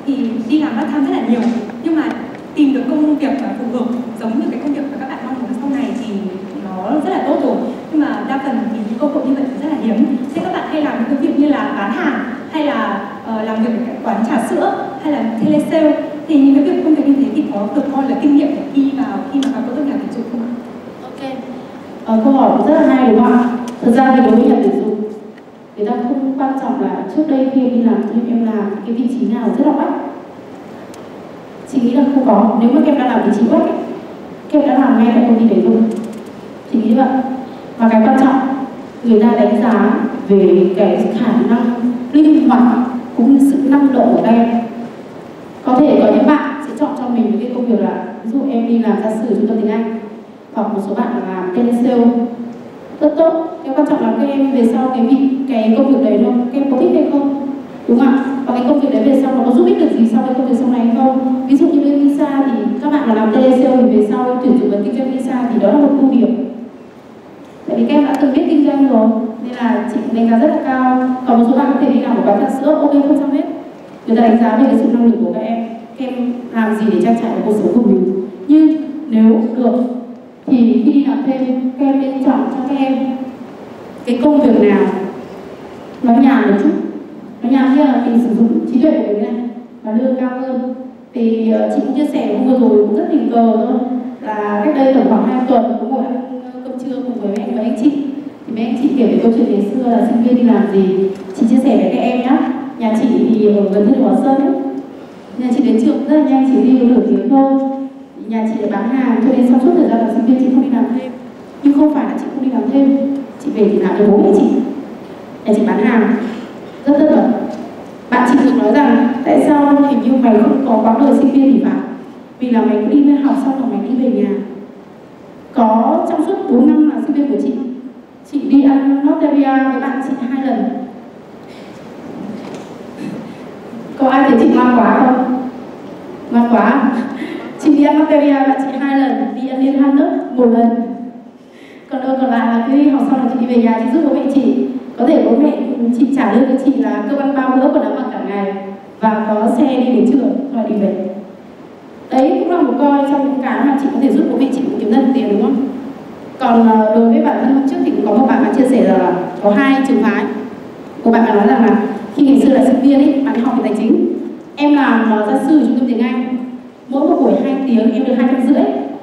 thì đi làm part time rất là nhiều, nhưng mà tìm được công việc phù hợp giống như cái công việc mà các bạn mong muốn sau này thì nó rất là tốt rồi. Nhưng mà đa phần thì những cơ hội như vậy rất là hiếm. Thế các bạn hay làm những cái việc như là bán hàng, hay là làm việc ở các quán trà sữa, hay là telesale, thì những cái công việc như thế thì có được coi là kinh nghiệm để khi mà vào công tác nhà tuyển dụng không ạ? Ok, câu hỏi rất là hay đúng không ạ? Thật ra thì đối với nhà tuyển dụng, người ta không quan trọng là trước đây khi em đi làm em làm cái vị trí nào rất là oách. Chị nghĩ là không có. Nếu mà em đã làm vị trí oách, em đã làm ngay tại công ty đấy thôi. Chị nghĩ vậy. Và cái quan trọng, người ta đánh giá về cái khả năng linh hoạt cũng như sự năng động của các em. Có thể có những bạn sẽ chọn cho mình cái công việc là ví dụ em đi làm gia sử trung tâm tiếng Anh, hoặc một số bạn là làm telesale rất tốt. Cái quan trọng là các em về sau cái công việc đấy các em có thích hay không, đúng không ạ? Và cái công việc đấy về sau nó có giúp ích được gì sau cái công việc sau này hay không? Ví dụ như bên visa thì các bạn mà làm telesale thì về sau tuyển dụng và kinh doanh visa thì đó là một ưu điểm. Tại vì các em đã từng biết kinh doanh rồi nên là chị đánh giá rất là cao. Còn một số bạn có thể đi làm một quán trà sữa, ok không sao hết. Người ta đánh giá về cái sự năng lực của các em làm gì để trang trải cuộc sống của mình. Nhưng nếu được thì khi đi làm thêm, các em nên chọn cho các em cái công việc nào nó nhàn một chút. Nó nhàn như là mình sử dụng trí tuệ của mình này và lương cao hơn. Thì chị cũng chia sẻ hôm vừa rồi cũng rất tình cờ thôi, là cách đây tầm khoảng 2 tuần cũng ngồi ăn cơm trưa cùng với mấy anh chị. Thì mấy anh chị kể về câu chuyện ngày xưa là sinh viên đi làm gì. Chị chia sẻ với các em nhá. Nhà chị thì ở gần Thiên Hòa Sơn ấy. Nhà chị đến trường rất là nhanh, chỉ đi nửa tiếng thôi. Nhà chị là bán hàng cho nên trong suốt thời gian là sinh viên chị không đi làm thêm. Nhưng không phải là chị không đi làm thêm, chị về thì làm cho bố mẹ chị. Nhà chị bán hàng rất bận. Bạn chị thường nói rằng tại sao hình như mày không có quãng đời sinh viên thì phải, vì là mày cứ đi lên học xong rồi mày đi về nhà. Có trong suốt 4 năm là sinh viên của chị đi ăn Notteria với bạn chị 2 lần. Có ai thấy chị ngoan quá không? Ngoan quá. Chị đi ăn Notteria với bạn chị 2 lần, đi ăn Liên Hoan nước 1 lần. Còn lại là khi học xong là chị đi về nhà, chị giúp bố mẹ chị. Có thể bố mẹ chị trả lương cho chị là cơm ăn bao bữa, quần áo mặc cả ngày, và có xe đi đến trường rồi đi về. Đấy cũng là một coi trong những cái mà chị có thể giúp bố mẹ chị cũng kiếm ra được tiền, đúng không? Còn đối với bản thân hôm trước thì cũng có một bạn chia sẻ là có 2 trường phái. Một bạn nói rằng là khi ngày xưa là sinh viên ấy, bạn học về tài chính, em làm gia sư trung tâm tiếng Anh, mỗi một buổi 2 tiếng em được 250.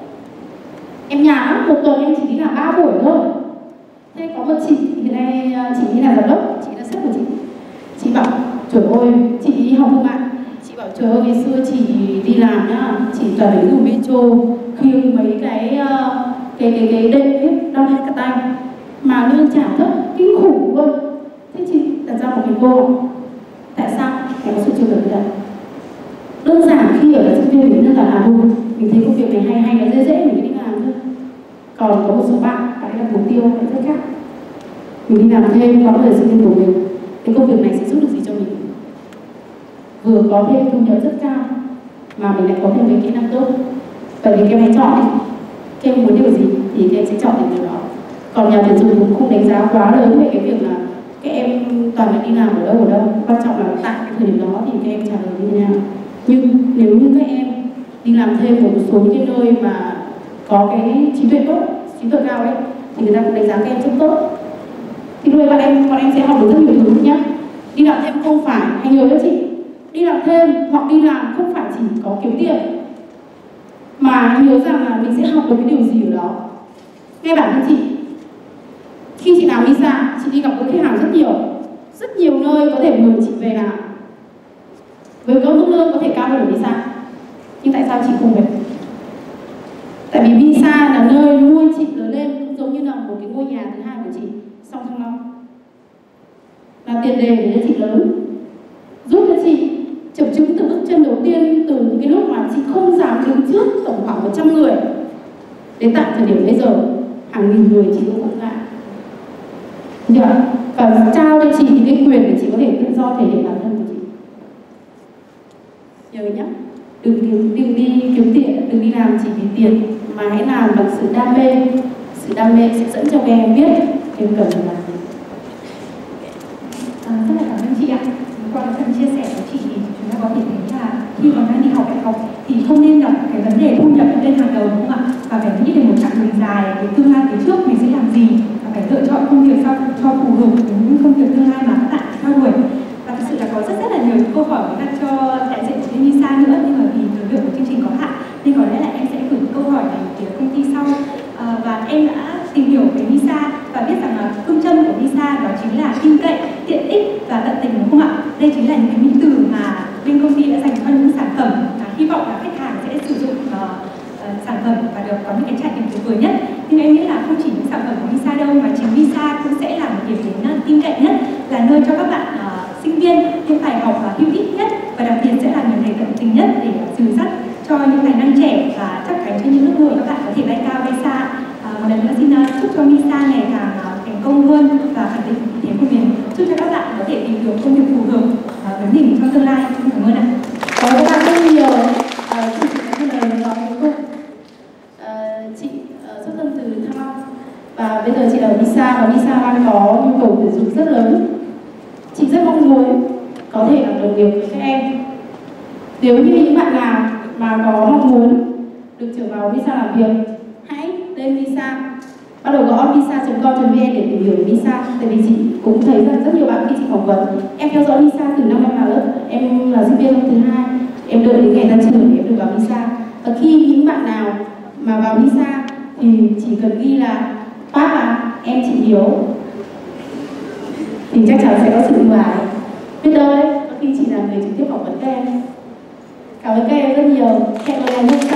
Em nhàn lắm, một tuần em chỉ đi làm 3 buổi thôi. Thế có một chị hiện nay chị là giám đốc, chị là sếp của chị. Chị bảo trời ơi, chị học thương mại. Chị bảo trời ơi, ngày xưa chị đi làm nhá, chị toàn phải dùng metro khiêng mấy cái đệm viết đau hết cả tay mà lương trả thấp kinh khủng luôn. Thế chị đặt ra một cái câu hỏi, tại sao em có sự chưa được đấy? Đơn giản khi ở sinh viên mình đơn giản là mình thấy công việc này hay nó dễ mình đi làm thôi. Còn có một số bạn là mục tiêu lại rất khác. Mình đi làm thêm có đời sinh viên của mình, cái công việc này sẽ giúp được gì cho mình? Vừa có thêm thu nhập rất cao mà mình lại có thêm cái kỹ năng tốt. Vậy thì các em hãy chọn đi. Các em muốn điều gì thì các em sẽ chọn điều đó. Còn nhà tuyển dụng cũng không đánh giá quá lớn về cái việc là các em toàn phải đi làm ở đâu. Quan trọng là tại cái thời điểm đó thì các em trả lời như thế nào. Nhưng nếu như các em đi làm thêm một số những cái nơi mà có cái trí tuệ tốt, trí tuệ cao ấy, thì người ta cũng đánh giá các em rất tốt. Thì lúc đấy bọn em sẽ học được rất nhiều thứ nhé. Đi làm thêm không phải, hãy nhớ cho chị, đi làm thêm hoặc đi làm không phải chỉ có kiếm tiền, mà nhớ rằng là mình sẽ học được cái điều gì ở đó. Ngay bản thân chị, khi chị làm visa, chị đi gặp với khách hàng rất nhiều nơi có thể mời chị về làm với có mức lương có thể cao hơn ở visa. Nhưng tại sao chị không về? Tại vì visa là nơi nuôi chị lớn lên, cũng giống như là một cái ngôi nhà thứ hai của chị sau Thăng Long, là tiền đề để cho chị lớn, giúp cho chị chập chững từ bước chân đầu tiên, từ những cái lúc mà chị không dám đứng trước tổng khoảng 100 người đến tại thời điểm bây giờ hàng nghìn người chị cũng không ngại. Và trao cho chị những cái quyền để chị có thể tự do thể hiện bản thân của chị. Nhớ nhé, đừng đi kiếm tiền, đừng đi làm chỉ vì tiền, mà hãy làm bằng sự đam mê. Sự đam mê sẽ dẫn cho các em biết em cần phải làm gì. Rất là cảm ơn chị ạ. Qua phần chia sẻ của chị thì chúng ta có thể thấy là nên đặt cái vấn đề thu nhập lên hàng đầu, đúng không ạ? Và phải nghĩ đến một chặng đường dài, cái tương lai phía trước mình sẽ làm gì, và phải lựa chọn công việc sao cho phù hợp với những công việc tương lai mà các bạn theo đuổi. Và thực sự là có rất là nhiều câu hỏi để đặt cho đại diện của bên MISA nữa, nhưng mà vì thời lượng của chương trình có hạn nên có lẽ là em sẽ gửi câu hỏi này đến công ty sau. Và em đã tìm hiểu về MISA và biết rằng là phương châm của MISA đó chính là tin cậy, tiện ích và tận tình, đúng không ạ? Đây chính là những cái mỹ từ mà bên công ty đã dành cho những sản phẩm và hy vọng là khách hàng sẽ sử dụng sản phẩm và được có những cái trải nghiệm tuyệt vời nhất. Nhưng em nghĩ là không chỉ những sản phẩm của MISA đâu, mà chính MISA cũng sẽ là một điểm đến tin cậy nhất, là nơi cho các bạn sinh viên những bài học hữu ích nhất, và đặc biệt sẽ là người thầy tận tình nhất để dìu dắt cho những tài năng trẻ và chắc chắn cho những ước mơ các bạn có thể bay cao bay xa. Một lần nữa xin chúc cho MISA ngày càng thành công hơn và khẳng định vị thế của mình. Chúc cho các bạn có thể tìm được công việc phù hợp với mình trong tương lai. Cảm ơn ạ. Cảm ơn các bạn rất nhiều. Chị có lời nói cuối cùng. Chị xuất thân từ Thăng Long và bây giờ chị ở MISA, và MISA đang có nhu cầu tuyển dụng rất lớn. Chị rất mong muốn có thể làm đồng nghiệp với các em. Nếu như những bạn nào mà có mong muốn được trở vào MISA làm việc, hãy lên MISA, bắt đầu gõ misa.com.vn để tìm hiểu về MISA. Tại vì chị cũng thấy rằng rất nhiều bạn khi chị phỏng vấn, em theo dõi MISA từ năm em vào lớp, em là sinh viên năm thứ 2, em đợi đến ngày ra trường để em được vào MISA. Và khi những bạn nào mà vào MISA thì chỉ cần ghi là bác là em chị Hiếu thì chắc chắn sẽ có sự ưu ái. Biết đâu đấy, khi chị là người trực tiếp phỏng vấn các em. Cảm ơn các em rất nhiều. Hẹn gặp lại